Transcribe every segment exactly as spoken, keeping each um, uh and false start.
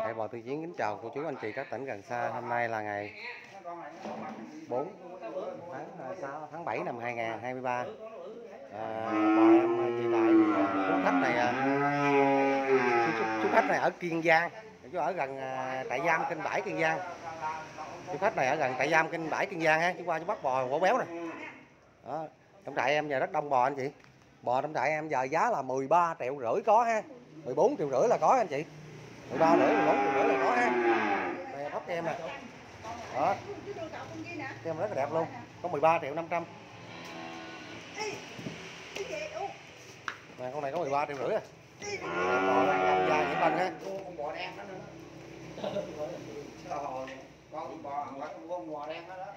Đại Bò Tư Chiến kính chào cô chú anh chị các tỉnh gần xa. Hôm nay là ngày bốn tháng sáu tháng bảy năm hai nghìn không trăm hai mươi ba. À, bò em về lại thì chú khách này chú, chú khách này ở Kiên Giang, chú ở gần trại giam Kênh Bãi Kiên Giang. Chú khách này ở gần trại giam Kênh Bãi Kiên Giang ha, chú qua chú bắt bò bổ béo này. Đó, trong trại em giờ rất đông bò anh chị. Bò trong trại em giờ giá là mười ba triệu rưỡi có ha, mười bốn triệu rưỡi là có anh chị. mười ba rưỡi, mười bốn triệu rưỡi là có ha. Đây bắp em nè. Đó. Em rất là đẹp luôn. Có mười ba triệu năm trăm. Này con này có mười ba triệu rưỡi à. Bò ăn dài nhỉ băng ha. Con bò đen đó nữa. Con bò con bò đen đó đó.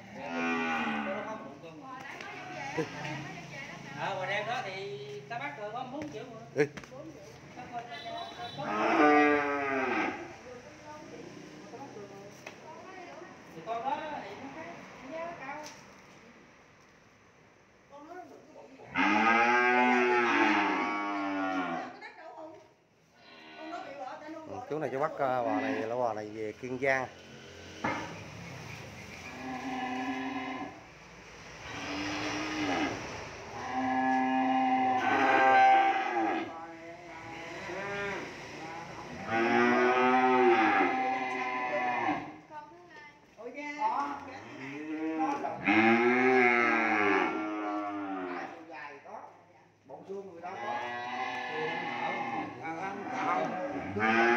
Ờ bò đen đó thì ta bắt rồi có bốn triệu rồi. Ừ. Thì con đó thì nó khác, giá cao. Chú này chú bắt bò này là bò này về Kiên Giang. Bộ xương người đó có. Ăn không?